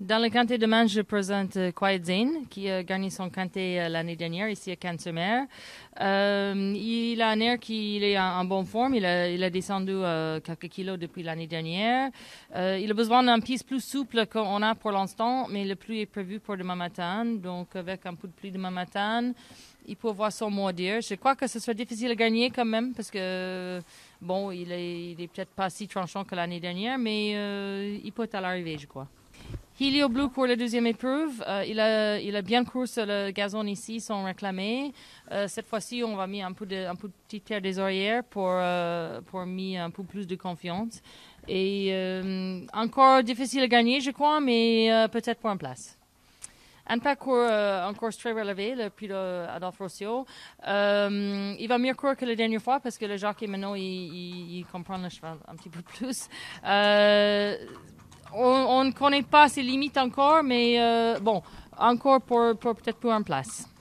Dans le quintet de main, je présente Quiet Zane, qui a gagné son quintet l'année dernière ici à Cannes-sur-Mer. Il a un air qui est en bonne forme. Il a descendu quelques kilos depuis l'année dernière. Il a besoin d'un piste plus souple qu'on a pour l'instant, mais le pluie est prévu pour demain matin. Donc, avec un peu de pluie demain matin, il peut avoir son mot à dire. Je crois que ce sera difficile à gagner quand même, parce que, bon, il est peut-être pas si tranchant que l'année dernière, mais il peut à l'arrivée, je crois. Helio Blue pour la deuxième épreuve. Il a bien couru sur le gazon ici sans réclamer. Cette fois-ci, on va mettre un peu de petite terre des oreillères pour mettre un peu plus de confiance. Et encore difficile à gagner, je crois, mais peut-être pour une place. Un parcours encore très relevé, le prix d'Adolphe Rossio. Il va mieux courir que la dernière fois parce que le jockey maintenant, il comprend le cheval un petit peu plus. On ne connaît pas ses limites encore, mais bon, encore pour peut-être pour une place.